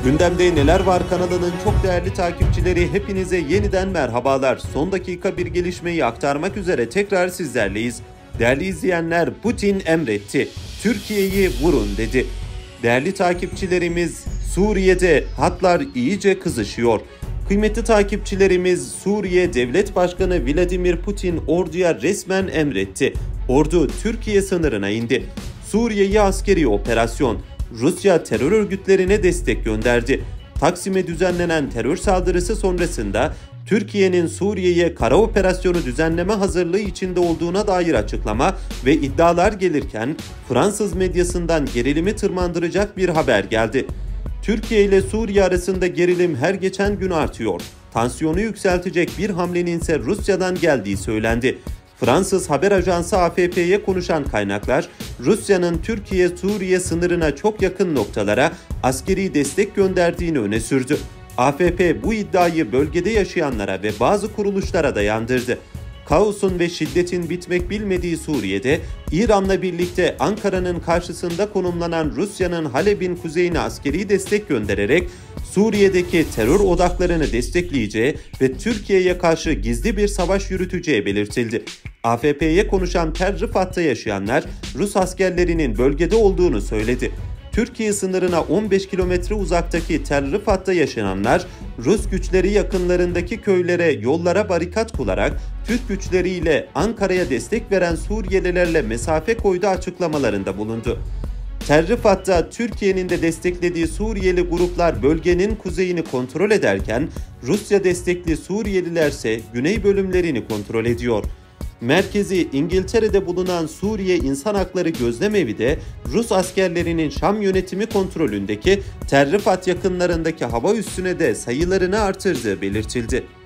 Gündemde Neler Var kanalının çok değerli takipçileri, hepinize yeniden merhabalar. Son dakika bir gelişmeyi aktarmak üzere tekrar sizlerleyiz. Değerli izleyenler, Putin emretti. Türkiye'yi vurun dedi. Değerli takipçilerimiz, Suriye'de hatlar iyice kızışıyor. Kıymetli takipçilerimiz, Suriye Devlet Başkanı Vladimir Putin orduya resmen emretti. Ordu Türkiye sınırına indi. Suriye'ye askeri operasyon. Rusya terör örgütlerine destek gönderdi. Taksim'e düzenlenen terör saldırısı sonrasında Türkiye'nin Suriye'ye kara operasyonu düzenleme hazırlığı içinde olduğuna dair açıklama ve iddialar gelirken Fransız medyasından gerilimi tırmandıracak bir haber geldi. Türkiye ile Suriye arasında gerilim her geçen gün artıyor. Tansiyonu yükseltecek bir hamlenin ise Rusya'dan geldiği söylendi. Fransız haber ajansı AFP'ye konuşan kaynaklar, Rusya'nın Türkiye-Suriye sınırına çok yakın noktalara askeri destek gönderdiğini öne sürdü. AFP bu iddiayı bölgede yaşayanlara ve bazı kuruluşlara dayandırdı. Kaosun ve şiddetin bitmek bilmediği Suriye'de, İran'la birlikte Ankara'nın karşısında konumlanan Rusya'nın Halep'in kuzeyine askeri destek göndererek Suriye'deki terör odaklarını destekleyeceği ve Türkiye'ye karşı gizli bir savaş yürüteceği belirtildi. AFP'ye konuşan Tel Rifat'ta yaşayanlar Rus askerlerinin bölgede olduğunu söyledi. Türkiye sınırına 15 kilometre uzaktaki Tel Rifat'ta yaşayanlar, Rus güçleri yakınlarındaki köylere, yollara barikat kurarak Türk güçleriyle Ankara'ya destek veren Suriyelilerle mesafe koydu açıklamalarında bulundu. Tel Rifat'ta Türkiye'nin de desteklediği Suriyeli gruplar bölgenin kuzeyini kontrol ederken, Rusya destekli Suriyeliler ise güney bölümlerini kontrol ediyor. Merkezi İngiltere'de bulunan Suriye İnsan Hakları Gözlemevi de Rus askerlerinin Şam yönetimi kontrolündeki Tel Rifat yakınlarındaki hava üssüne de sayılarını artırdığı belirtildi.